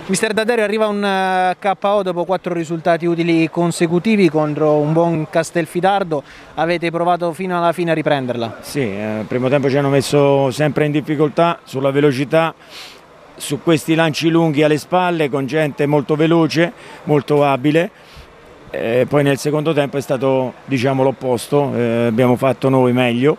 Mister D'Addario, arriva un KO dopo 4 risultati utili consecutivi contro un buon Castelfidardo. Avete provato fino alla fine a riprenderla? Sì, il primo tempo ci hanno messo sempre in difficoltà sulla velocità, su questi lanci lunghi alle spalle con gente molto veloce, molto abile. Poi nel secondo tempo è stato, diciamo, l'opposto, abbiamo fatto noi meglio.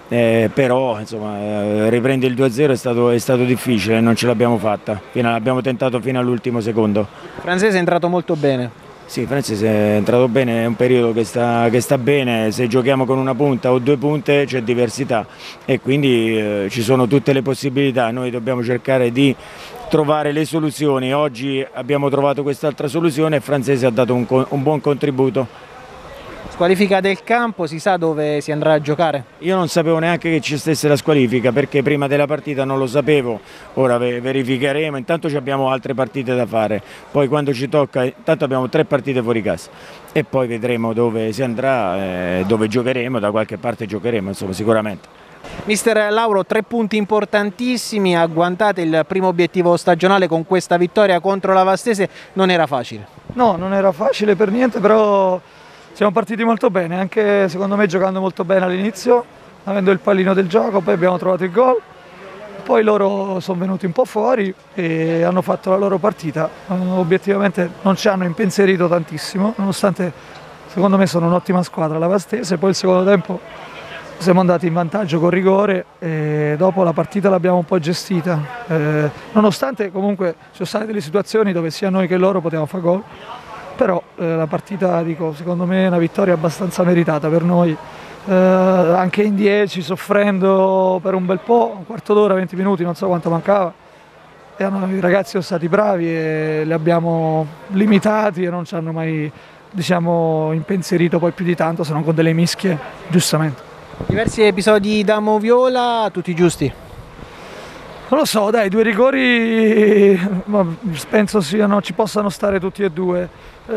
Però insomma, riprendere il 2-0 è stato difficile, non ce l'abbiamo fatta, abbiamo tentato fino all'ultimo secondo. Francese è entrato molto bene. Sì, Francese è entrato bene, è un periodo che sta bene, se giochiamo con una punta o 2 punte c'è diversità e quindi ci sono tutte le possibilità, noi dobbiamo cercare di trovare le soluzioni. Oggi abbiamo trovato quest'altra soluzione e Francese ha dato un buon contributo. Squalifica del campo, si sa dove si andrà a giocare? Io non sapevo neanche che ci stesse la squalifica perché prima della partita non lo sapevo, ora verificheremo, intanto abbiamo altre partite da fare, poi quando ci tocca, intanto abbiamo 3 partite fuori casa e poi vedremo dove si andrà, dove giocheremo, da qualche parte giocheremo, insomma, sicuramente. Mister Lauro, 3 punti importantissimi, agguantate il primo obiettivo stagionale con questa vittoria contro la Vastese, non era facile? No, non era facile per niente, però siamo partiti molto bene, anche secondo me giocando molto bene all'inizio, avendo il pallino del gioco, poi abbiamo trovato il gol, poi loro sono venuti un po' fuori e hanno fatto la loro partita, obiettivamente non ci hanno impensierito tantissimo, nonostante secondo me sono un'ottima squadra la Vastese, poi il secondo tempo siamo andati in vantaggio con rigore e dopo la partita l'abbiamo un po' gestita, nonostante comunque ci sono state delle situazioni dove sia noi che loro potevamo fare gol. Però la partita, dico, secondo me è una vittoria abbastanza meritata per noi, anche in 10, soffrendo per un bel po', un quarto d'ora, 20 minuti, non so quanto mancava, e i ragazzi sono stati bravi e li abbiamo limitati e non ci hanno mai, diciamo, impensierito poi più di tanto, se non con delle mischie, giustamente. Diversi episodi da Moviola, tutti giusti? Non lo so, dai, 2 rigori penso ci possano stare tutti e 2.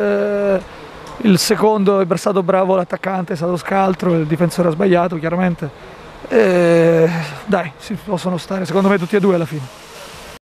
Il secondo è stato bravo l'attaccante, è stato scaltro, il difensore ha sbagliato chiaramente. Dai, si possono stare secondo me tutti e 2 alla fine.